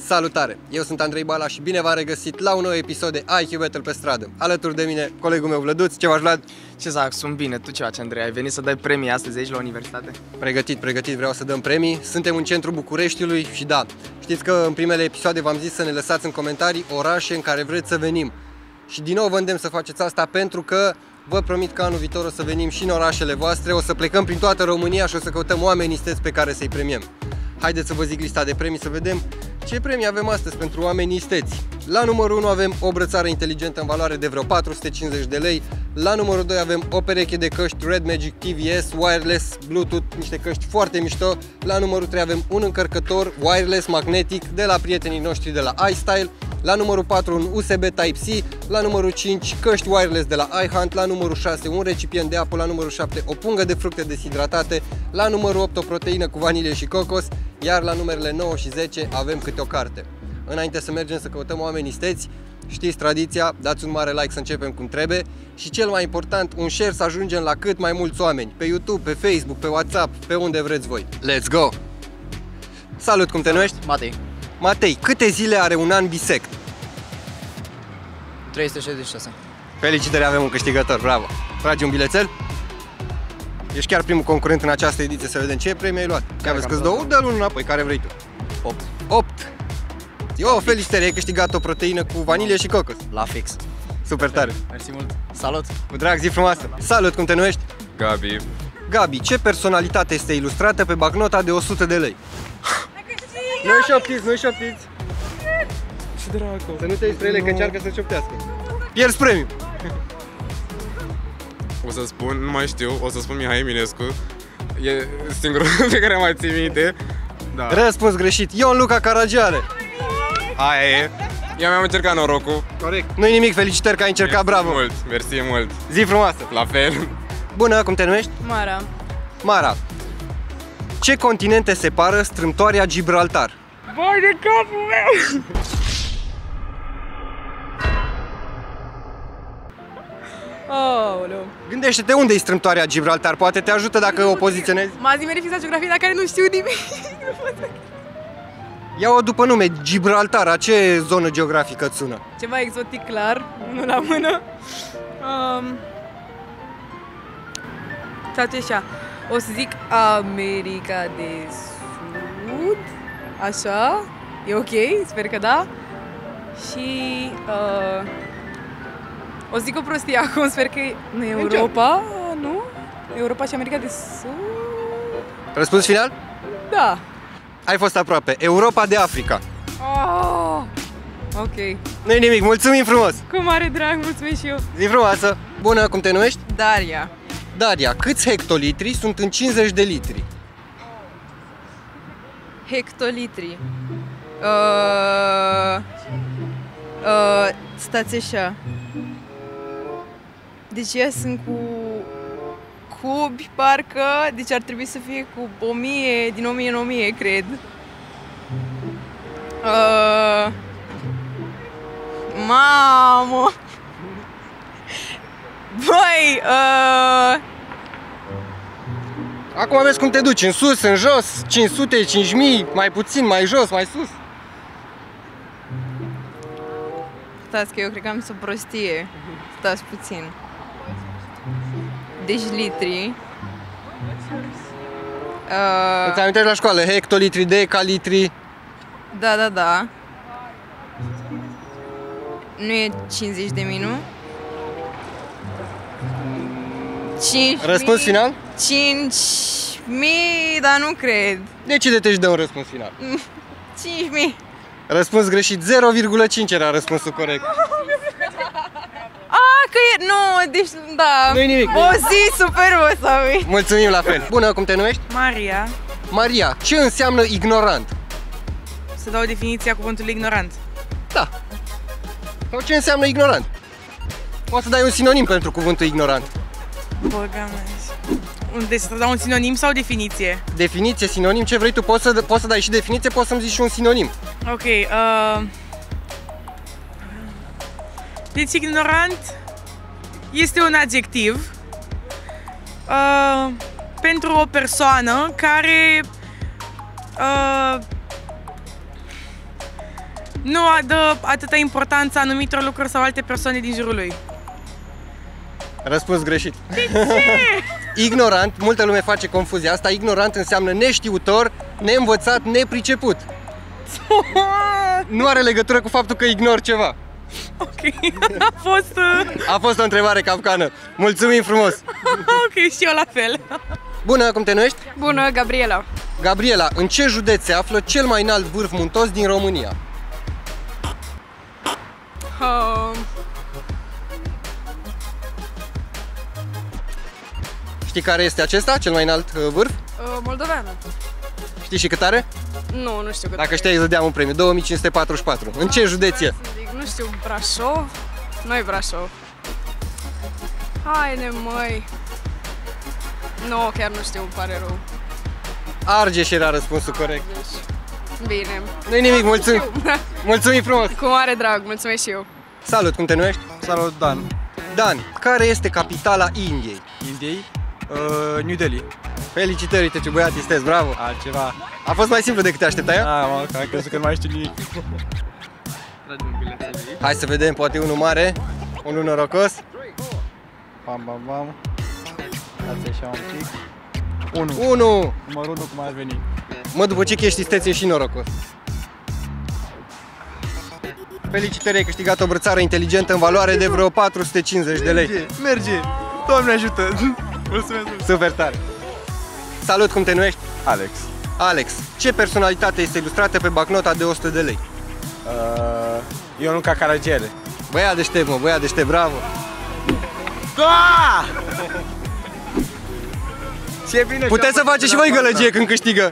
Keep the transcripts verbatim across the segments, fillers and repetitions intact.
Salutare! Eu sunt Andrei Bala și bine v-am regăsit la un nou episod de I Q Battle pe stradă. Alături de mine, colegul meu Vlăduț. Ce faci, Vlad? Ce să fac? Sunt bine. Tu ce faci, Andrei? Ai venit să dai premii astăzi aici la universitate? Pregătit, pregătit. Vreau să dăm premii. Suntem în centrul Bucureștiului și da, știți că în primele episoade v-am zis să ne lăsați în comentarii orașe în care vreți să venim. Și din nou vă îndemn să faceți asta pentru că vă promit că anul viitor o să venim și în orașele voastre, o să plecăm prin toată România și o să căutăm oameni isteți pe care să-i premiem. Haideți să vă zic lista de premii să vedem ce premii avem astăzi pentru oameni isteți. La numărul unu avem o brățară inteligentă în valoare de vreo patru sute cincizeci de lei. La numărul doi avem o pereche de căști Red Magic T V S, wireless, Bluetooth, niște căști foarte mișto. La numărul trei avem un încărcător wireless magnetic de la prietenii noștri de la iStyle. La numărul patru un U S B Type-C, la numărul cinci căști wireless de la iHunt, la numărul șase un recipient de apă, la numărul șapte o pungă de fructe deshidratate, la numărul opt o proteină cu vanilie și cocos, iar la numerele nouă și zece avem câte o carte. Înainte să mergem să căutăm oameni isteți, știți tradiția, dați un mare like să începem cum trebuie și cel mai important, un share să ajungem la cât mai mulți oameni, pe YouTube, pe Facebook, pe WhatsApp, pe unde vreți voi. Let's go! Salut, cum te numești? Matei. Matei, câte zile are un an bisect? trei sute șaizeci și șase. Felicitări, avem un câștigător, bravo! Tragi un bilețel? Ești chiar primul concurent în această ediție, să vedem ce premii ai luat. Că aveți câți două? Dă-l unul înapoi, care vrei tu? opt. opt. Eu, felicitări, ai câștigat o proteină cu vanilie și cocos. La fix. Super tare. Mersi mult. Salut. Cu drag, zi frumoasă. Salut, cum te numești? Gabi. Gabi, ce personalitate este ilustrată pe bancnota de o sută de lei? Nu-i șoptiți, nu-i șoptiți. Ce dracu. Să nu te uiți spre ele că încearcă să șoptească. Pierzi premiu. O să spun, nu mai știu, o să spun Mihai Eminescu. E singurul pe care mai țin minte. Da. Răspuns greșit. Ion Luca Caragiale. Aia e. Eu mi-am încercat norocul. Corect. Nu-i nimic, felicitări că ai încercat, Mersi bravo. mult, mersi mult. Zi frumoasă. La fel. Bună, cum te numești? Mara. Mara. Ce continente separă strâmtoarea Gibraltar? Vai de capul meu! Aoleu. Gândește-te unde e strâmtoarea Gibraltar, poate te ajută dacă o poziționezi. M-ați nimerit fizica geografie la care nu știu nimic. Ia-o după nume, Gibraltar, a ce zonă geografică îți sună? Ceva exotic clar, nu la mână. Um, Face așa, o să zic America de Sud, așa, e ok, sper că da. Și uh, o să zic o prostie acum, sper că nu e Europa, nu? Europa și America de Sud? Răspuns final? Da. Ai fost aproape. Europa de Africa. Oh, ok. Nu-i nimic, mulțumim frumos! Cu mare drag, mulțumesc și eu. Zi frumoasă! Bună, cum te numești? Daria. Daria, câți hectolitri sunt în cincizeci de litri? Hectolitri. Uh, uh, stați așa. Deci eu sunt cu cubi, parcă, deci ar trebui să fie cu o mie, din o mie în o mie, cred. Uh, mamă! Băi, uh, Acum aveți cum te duci, în sus, în jos, cinci sute, cinci mii, mai puțin, mai jos, mai sus. stați că eu cred că am să o prostie. Stați puțin. Deci litri. Uh, Îți amintești la școală, hectolitri, decalitri. Da, da, da. Nu e cincizeci de mii, nu? cinci Răspuns final? cinci mii, dar nu cred. Decide-te și dă un răspuns final. cinci mii. Răspuns greșit, zero virgulă cinci era răspunsul corect. A, că e... Nu, deci, da. Nu-i nimic. O zi super o să avem. Mulțumim la fel. Bună, cum te numești? Maria. Maria, ce înseamnă ignorant? Să dau definiția cuvântului ignorant. Da. Sau ce înseamnă ignorant? Poți să dai un sinonim pentru cuvântul ignorant. Băga mea. Unde să dau un sinonim sau definiție? Definiție, sinonim, ce vrei tu, poți să, poți să dai și definiție, poți să-mi zici și un sinonim. Ok. Uh... Deci ignorant este un adjectiv uh, pentru o persoană care uh, Nu dă atâta importanță anumitor lucruri sau alte persoane din jurul lui. Răspuns greșit. De ce? Ignorant, multă lume face confuzia asta, ignorant înseamnă neștiutor, neînvățat, nepriceput. Nu are legătură cu faptul că ignori ceva. Ok, a fost... Uh... A fost o întrebare capcană. Mulțumim frumos! Ok, și eu la fel. Bună, cum te numești? Bună, Gabriela. Gabriela, în ce județ se află cel mai înalt vârf muntos din România? Uh, Știi care este acesta, cel mai înalt uh, vârf? uh, Moldoveană. Știi și cât are? Nu, nu știu cât. Dacă știai, îți dădeam un premiu, două mii cinci sute patruzeci și patru. În ce județ e? Nu știu, Brașov? Nu-i Brașov. Haide, măi. Nu, chiar nu știu, îmi pare rău. Argeș era răspunsul corect. Bine. Nu-i nimic, mulțumim! Mulțumim frumos! Cu mare drag, mulțumesc și eu. Salut, cum te numești? Salut, Dan. Dan, care este capitala Indiei? Indiei? Uh, New Delhi. Felicitări, uite ce băiat sunteți, bravo! Altceva. A fost mai simplu decât te așteptai, a? Da, mă, că am crezut că nu mai știu nimic. Hai să vedem, poate unul mare, unul norocos. Bam, bam, bam. Dați așa un pic. unu. unu! Numărul unu, cum ar veni. Mă, după ce ești istețe și norocos. Felicitări, ai câștigat o brățară inteligentă în valoare de vreo patru sute cincizeci de lei. Merge, merge. Doamne ajută. Mulțumesc. Super tare! Salut, cum te numești? Alex. Alex, ce personalitate este ilustrată pe bancnota de o sută de lei? Uh, Ionuca Caragele. Băiat deștept, mă, băiat deștept, bravo! Da! Ce bine. Puteți să faceți și voi gălăgie când câștigă!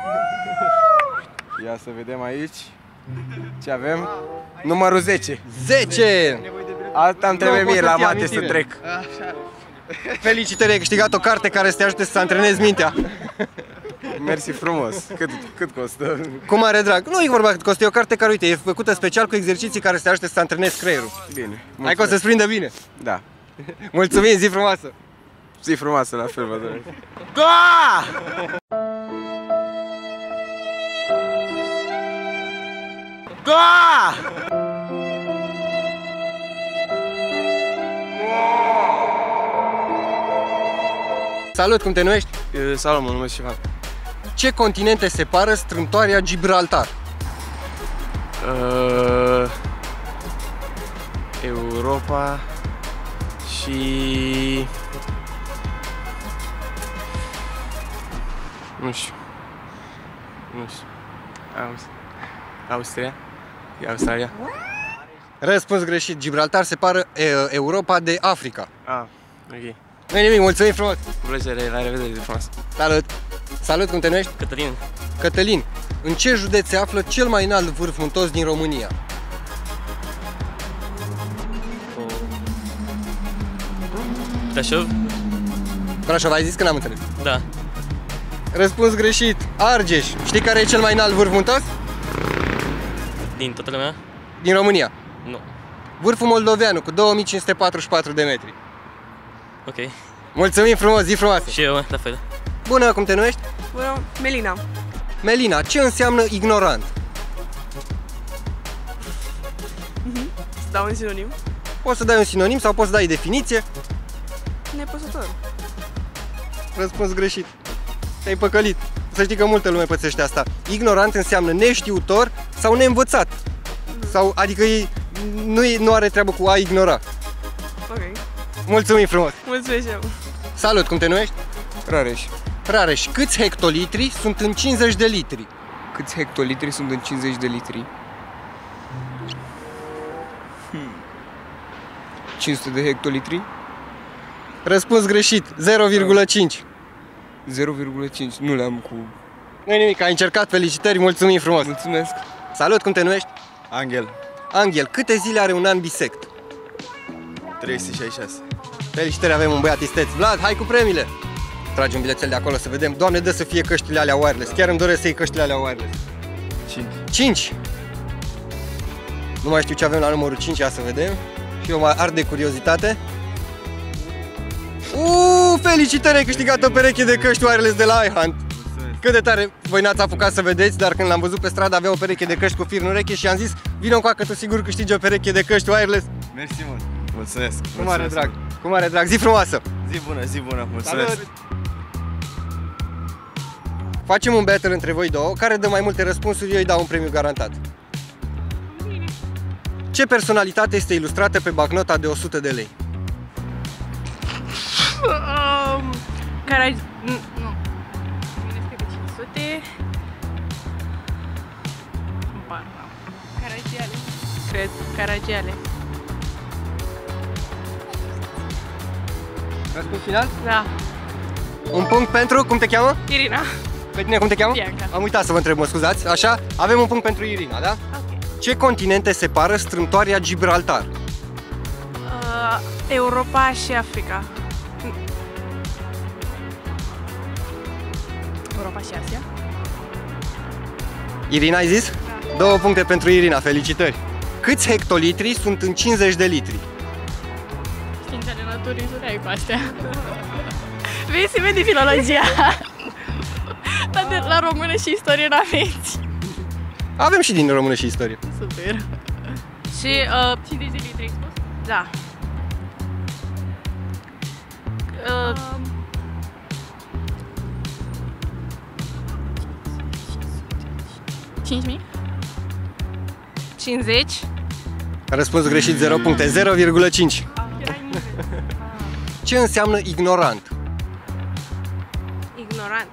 Ia să vedem aici. Ce avem? Numărul zece. zece! Asta îmi trebuie Nu, mie poți la să-ți iei mate să amintire. trec. Felicitări, ai câștigat o carte care să te ajute să antrenezi mintea. Mersi frumos. Cât, cât costă? Cu mare drag. Nu e vorba cât costă, e o carte care, uite, e făcută special cu exerciții care să te ajute să antrenezi creierul. Bine. Hai că o să-ți prindă bine. Da. Mulțumim, zi frumoasă! Zi frumoasă la fel, vă doresc. Da! Da! Salut, cum te numești? Salut, mă numesc Șivan. Ce continente separă strâmtoarea Gibraltar? Uh, Europa și... Nu știu. Nu știu. Aus... Austria? E Australia? Răspuns greșit, Gibraltar separă e, Europa de Africa. Ah, ok. Nu-i nimic, mulțumim frumos! Cu plăcere, la revedere de frumos. Salut! Salut, cum te numești? Cătălin. Cătălin, în ce județ se află cel mai înalt vârf muntos din România? Brașov? Brașov, ai zis că n-am înțeles. Da. Răspuns greșit, Argeș. Știi care e cel mai înalt vârf muntos? Din toată lumea? Din România. Nu. Vârful Moldoveanu cu două mii cinci sute patruzeci și patru de metri. Ok. Mulțumim frumos, zi frumoasă! Și eu, la fel. Bună, cum te numești? Bună, Melina. Melina, ce înseamnă ignorant? Să dau un sinonim? Poți să dai un sinonim sau poți să dai definiție? Nepăsător. Răspuns greșit. Te-ai păcălit. Să știi că multă lume pățește asta. Ignorant înseamnă neștiutor sau neînvățat. Sau, adică ei, nu, nu are treabă cu a ignora. Ok. Mulțumim frumos! Mulțumesc și eu. Salut, cum te numești? Rareș. Rareș, câți hectolitri sunt în cincizeci de litri? Câți hectolitri sunt în cincizeci de litri? Hmm. cinci sute de hectolitri? Răspuns greșit, zero virgulă cinci. zero virgulă cinci. Nu le-am cu... Nu-i nimic, ai încercat, felicitări, mulțumim frumos! Mulțumesc. Salut, cum te numești? Angel. Angel, câte zile are un an bisect? trei sute șaizeci și șase. Felicitări, avem un băiat isteț. Vlad, hai cu premiile! Tragi un bilețel de acolo să vedem. Doamne, dă să fie căștile alea wireless. Chiar îmi doresc să iei căștile alea wireless. cinci. cinci. Nu mai știu ce avem la numărul cinci, ia să vedem. Și eu mă ard de curiozitate. Uuu, felicitări, ai câștigat o pereche de căști wireless de la iHunt. Cât de tare! voi n-ați apucat să vedeți, dar când l-am văzut pe stradă avea o pereche de căști cu fir în ureche și am zis, vino încoacă, tu sigur câștigi o pereche de căști wireless. Mersi mult. Mulțumesc. Cu mare drag, cu mare drag, zi frumoasă. Zi bună, zi bună. Mulțumesc. Salut. Facem un battle între voi două, care dă mai multe răspunsuri, eu îi dau un premiu garantat. Ce personalitate este ilustrată pe bancnota de o sută de lei? Um, Carag... Nu. Bine, că de cinci sute. Bar, nu. Caragiale. Cred. Caragiale. Răspuns final? Da. Un punct pentru, cum te cheamă? Irina. Pe tine cum te cheamă? Bianca. Am uitat să vă întreb, mă scuzați. Așa, avem un punct pentru Irina, da? Ok. Ce continente separă strâmtoarea Gibraltar? Uh, Europa și Africa. Europa și Asia. Irina, ai zis? Da. Două puncte pentru Irina, felicitări. Câți hectolitri sunt în cincizeci de litri? Științele naturii, nu ai cu astea. Vezi, se vede filologia. Dar de la română și istorie n-aveți. Avem și din română și istorie. Super. Și, uh, cincizeci de litri ai spus? da. Uh, Um, cinci mii? cincizeci. Răspuns greșit, zero puncte, zero virgulă cinci. Ce înseamnă ignorant? Ignorant.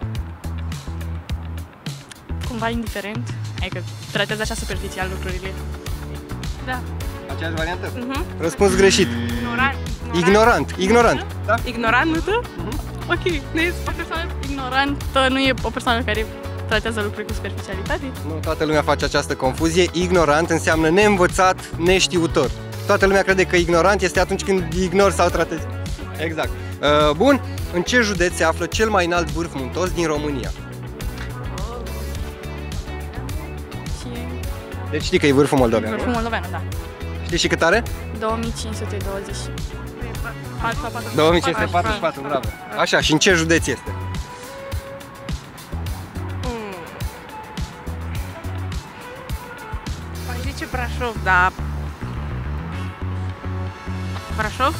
Cumva indiferent. Adică tratează așa superficial lucrurile. Da. Aceeași variantă? Mhm. Răspuns greșit. Ignorant. Ignorant, ignorant. Da? Ignorant, nu tu? Ok. Nu e O persoană ignorantă nu e o persoană care tratează lucruri cu superficialitate? Nu, toată lumea face această confuzie. Ignorant înseamnă neînvățat, neștiutor. Toată lumea crede că ignorant este atunci când ignori sau tratezi. Exact. Uh, bun, în ce județ se află cel mai înalt vârf muntos din România? Și Deci știi că e vârful moldovean, vârful nu? moldovean, da. Știi și cât are? două mii cinci sute douăzeci. două mii cinci sute patruzeci și patru, bravo. Așa, și în ce județ este? Mm. Aș zice Brașov, dar... Brașov?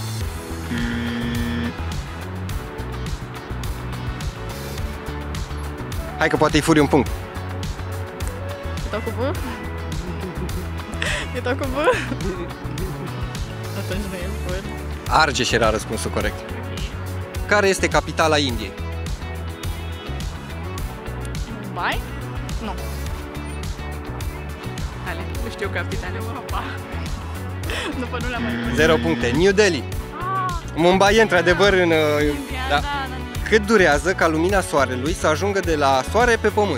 Hai că poate îi furi un punct. E tot cu V? E tot cu V? Atunci nu e V. Argeș era răspunsul corect. Care este capitala Indiei? Mumbai? Nu. Ale, nu știu capitale. Europa. După nu le-am mai văzut. Zero puncte. New Delhi. Mumbai e într-adevăr în... uh, Da. Cât durează ca lumina soarelui să ajungă de la soare pe pământ?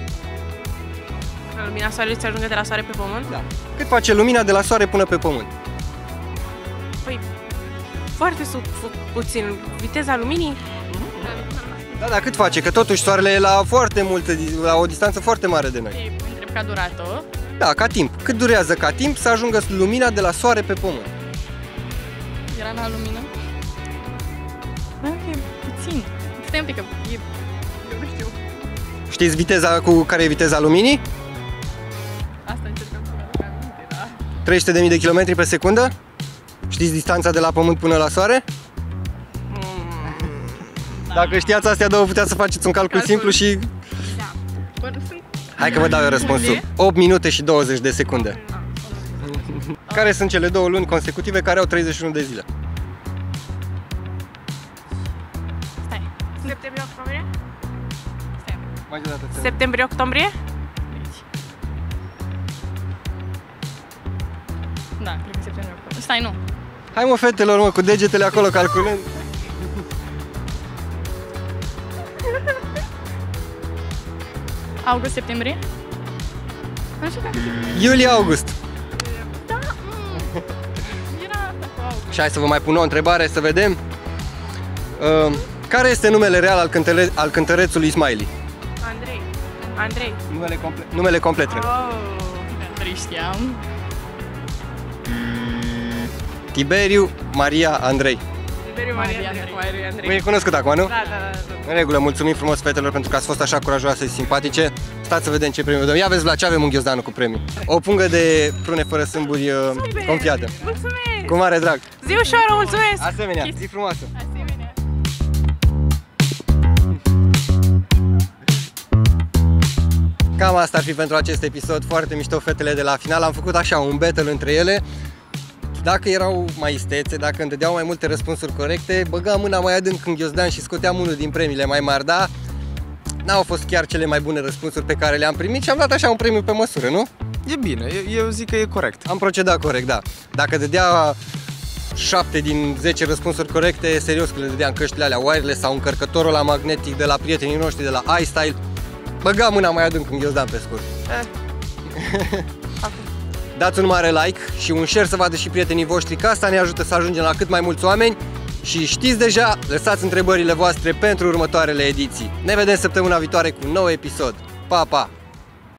Ca lumina soarelui să ajungă de la soare pe pământ? Da. Cât face lumina de la soare până pe pământ? Păi, foarte sub puțin. Viteza luminii? Da, dar cât face? Că totuși soarele e la foarte multă, la o distanță foarte mare de noi. Ei, mă întreb ca durată. Da, ca timp. Cât durează ca timp să ajungă lumina de la soare pe pământ? Era la lumină. Da, e puțin. Stai un pic că e... Eu nu știu. Știți viteza cu care e viteza luminii? Asta încercăm să mă aminte, da? trei sute de mii de kilometri pe secundă? Știți distanța de la pământ până la soare? Dacă știați astea două, puteți să faceți un calcul, Calcul. simplu și... Da. Bă, nu sunt... Hai că vă dau eu răspunsul. opt minute și douăzeci de secunde. Care sunt cele două luni consecutive care au treizeci și unu de zile? Stai. Septembrie-octombrie? Stai. Mai de dată. Septembrie-octombrie? Deci. Da, cred că septembrie octombrie. Stai, nu. Hai mă, fetelor, mă, cu degetele acolo calculând. August, septembrie? Nu știu dacă... Iulie-august. Da, mm. Era asta cu august. Și hai să vă mai pun o întrebare, să vedem. Uh, care este numele real al, cântăre al cântărețului Smiley? Andrei. Andrei. Numele complet. Numele complet, trebuie. Oh, Andrei știam. Tiberiu Maria Andrei. Maria, Maria, Maria, Andrei. Nu e cunoscut acum, nu? Da, da, da, da. În regulă, mulțumim frumos fetelor pentru că ați fost așa curajoase și simpatice. Stați să vedem ce premiu dăm. Ia vezi, Vlad, ce avem în ghiozdanul cu premii. O pungă de prune fără sâmburi uh, confiată. Mulțumesc! Cu mare drag. Zi ușoară, mulțumesc! Asemenea, zi frumoasă. Asemenea. Cam asta ar fi pentru acest episod. Foarte mișto fetele de la final. Am făcut așa un battle între ele. Dacă erau mai istețe, dacă îmi dădeau mai multe răspunsuri corecte, băgam mâna mai adânc în ghiozdan și scoteam unul din premiile mai mari, dar n-au fost chiar cele mai bune răspunsuri pe care le-am primit și am dat așa un premiu pe măsură, nu? E bine, eu, eu zic că e corect. Am procedat corect, da. Dacă dădea șapte din zece răspunsuri corecte, serios că le dădeam căștile alea wireless sau încărcătorul la magnetic de la prietenii noștri de la iStyle, băgam mâna mai adânc în ghiozdan pe scurt. Eh. Dați un mare like și un share să vadă și prietenii voștri, că asta ne ajută să ajungem la cât mai mulți oameni. Și știți deja, lăsați întrebările voastre pentru următoarele ediții. Ne vedem săptămâna viitoare cu un nou episod. Pa, pa!